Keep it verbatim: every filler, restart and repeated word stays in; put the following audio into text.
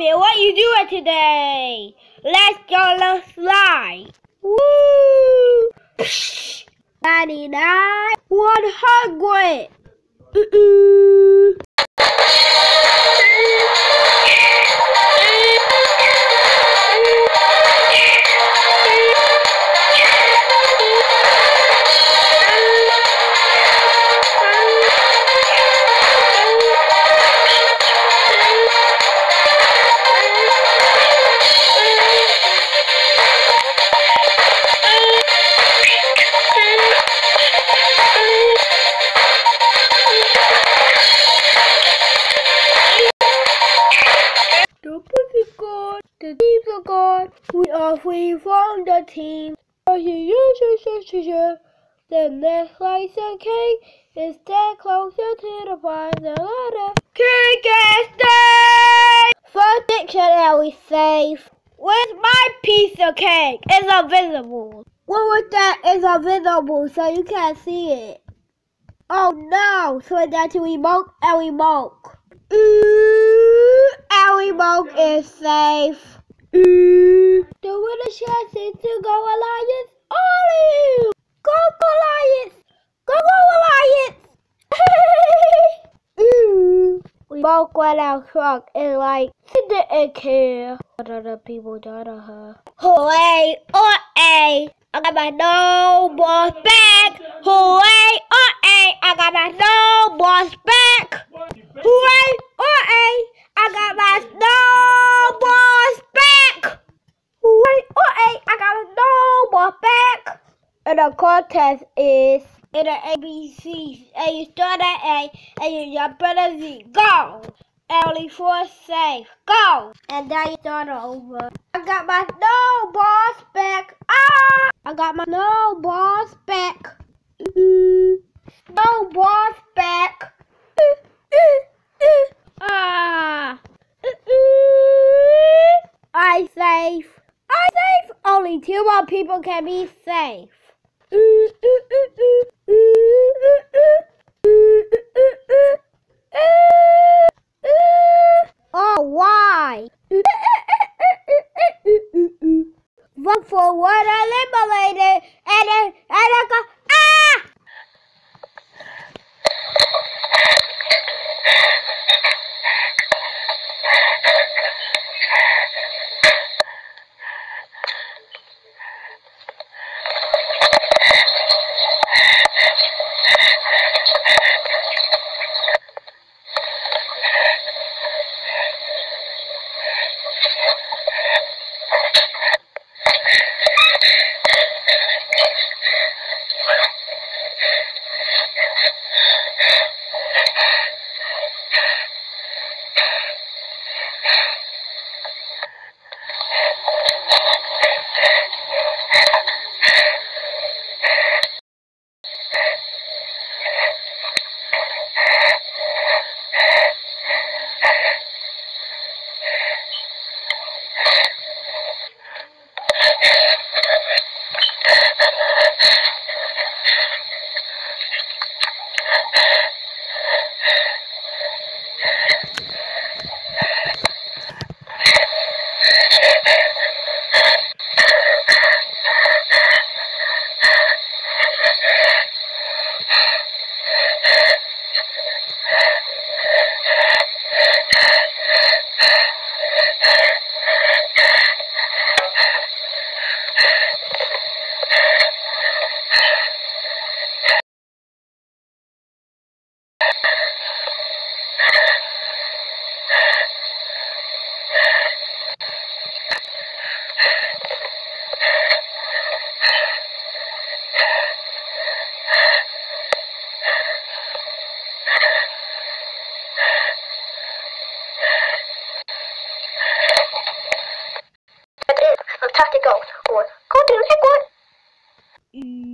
Timmy, what you doing today? Let's go on slide. Woo! ninety-nine, one hundred. Uh-uh. The pussy gone, the teams are gone, we are free from the team. The next slice of cake is that closer to the prize. The letter Cake is day! First dictionary safe. Where's my piece of cake? It's invisible. What was that? It's invisible, so you can't see it. Oh no! So that's a remote and remote. Ooh, our remote is safe. Ooh, the winner chance is to go Alliance. All go go Alliance! Go go Alliance! Ooh, we both went out truck and like she didn't care what other people done to her. Hooray! Or A! I got my snowballs back! Hooray! Or A! I got my snowballs back! Hooray! Or A! I got my snowballs back! Hooray! Or A! I got my snowballs back! And the contest is in the A B Cs. And you start at A and you jump at Z. Go! And only four safe. Go! And then you start over. I got my snowballs back. Ah! I got my snowballs back. Mm-hmm. Snowballs back. Ah! I safe. I safe. Only two more people can be safe. Oh, why? Vote for one eliminated and then and I go ah! Fantastic goals or go to the next one.